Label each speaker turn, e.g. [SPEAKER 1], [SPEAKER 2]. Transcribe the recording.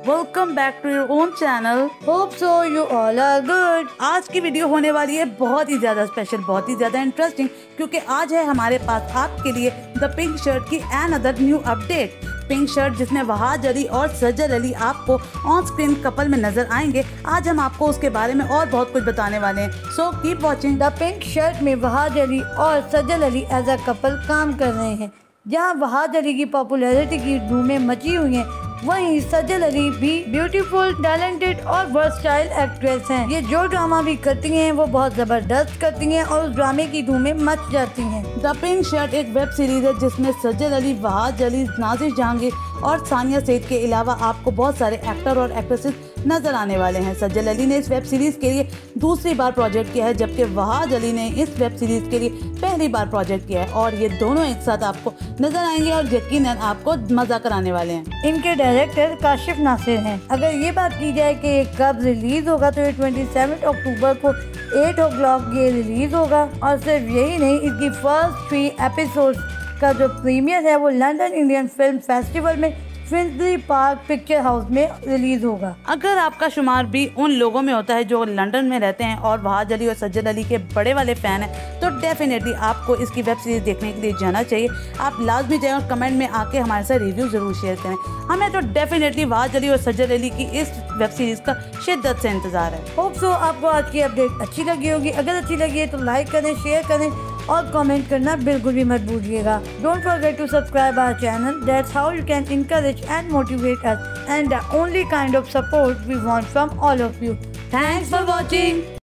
[SPEAKER 1] Welcome back to your own channel.
[SPEAKER 2] Hope so you all are good.
[SPEAKER 1] आज की video होने वाली है बहुत ही ज्यादा स्पेशल, बहुत ही ज्यादा इंटरेस्टिंग, क्योंकि आज है हमारे पास आपके लिए द पिंक शर्ट की another new update. Pink Shirt जिसमें वहाज अली और सजल अली आपको ऑन स्क्रीन कपल में नजर आएंगे। आज हम आपको उसके बारे में और बहुत कुछ बताने वाले हैं, so keep watching.
[SPEAKER 2] The Pink Shirt में वहाज अली और Sajal Ali as a couple काम कर रहे हैं। जहां वहाज अली की पॉपुलैरिटी की धूमें मची हुई हैं, वहीं सजल अली भी ब्यूटीफुल, टैलेंटेड और वर्सटाइल एक्ट्रेस हैं। ये जो ड्रामा भी करती हैं वो बहुत जबरदस्त करती हैं और उस ड्रामे की धूमें मच जाती हैं।
[SPEAKER 1] द पिंक शर्ट एक वेब सीरीज है जिसमें सजल अली, वहाज अली, नाजिर जहांगीर और सानिया सईद के अलावा आपको बहुत सारे एक्टर और एक्ट्रेसेस नजर आने वाले हैं। सजल अली ने इस वेब सीरीज के लिए दूसरी बार प्रोजेक्ट किया है, जबकि वहाज अली ने इस वेब सीरीज के लिए पहली बार प्रोजेक्ट किया है और ये दोनों एक साथ आपको नजर आएंगे और यकीनन आपको मजा कराने वाले हैं।
[SPEAKER 2] इनके डायरेक्टर काशिफ नासिर हैं। अगर ये बात की जाए कि ये कब रिलीज होगा तो ये 27 अक्टूबर को 8 o'clock ये रिलीज होगा। और सिर्फ यही नहीं, इसकी फर्स्ट 3 एपिसोड्स का जो प्रीमियर है वो लंदन इंडियन फिल्म फेस्टिवल में फिंसली पार्क पिक्चर हाउस में रिलीज होगा।
[SPEAKER 1] अगर आपका शुमार भी उन लोगों में होता है जो लंदन में रहते हैं और वहाज अली और सज्जल अली के बड़े वाले फैन हैं, तो डेफिनेटली आपको इसकी वेब सीरीज देखने के लिए जाना चाहिए। आप लाजमी जाएं और कमेंट में आके हमारे साथ रिव्यू जरूर शेयर करें। हमें तो डेफिनेटली वहाज अली और सज्जल अली की इस वेब सीरीज का शिद्दत से इंतजार है।
[SPEAKER 2] होप सो आपको आज की अपडेट अच्छी लगी होगी। अगर अच्छी लगी है तो लाइक करें, शेयर करें और कमेंट करना बिल्कुल भी मत भूलिएगा। Don't forget to subscribe our channel. That's how you can encourage and motivate us, and the only kind of support we want from all of you.
[SPEAKER 1] Thanks for watching.